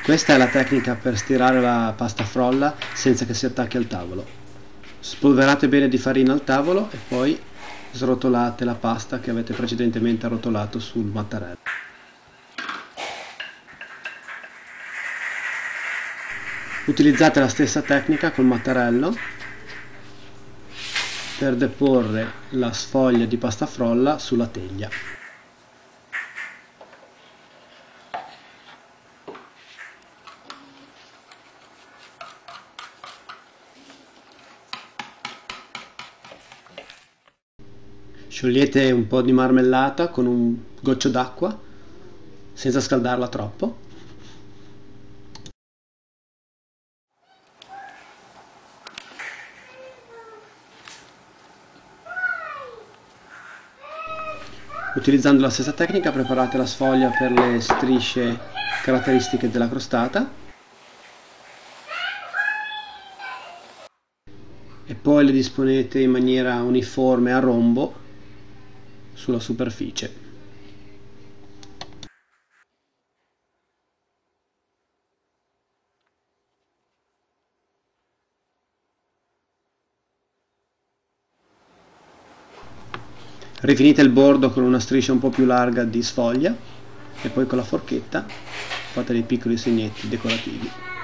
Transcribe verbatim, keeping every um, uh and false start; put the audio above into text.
Questa è la tecnica per stirare la pasta frolla senza che si attacchi al tavolo. Spolverate bene di farina al tavolo e poi srotolate la pasta che avete precedentemente arrotolato sul mattarello. Utilizzate la stessa tecnica col mattarello per deporre la sfoglia di pasta frolla sulla teglia. Sciogliete un po' di marmellata con un goccio d'acqua senza scaldarla troppo. Utilizzando la stessa tecnica preparate la sfoglia per le strisce caratteristiche della crostata e poi le disponete in maniera uniforme a rombo sulla superficie. Rifinite il bordo con una striscia un po' più larga di sfoglia e poi con la forchetta fate dei piccoli segnetti decorativi.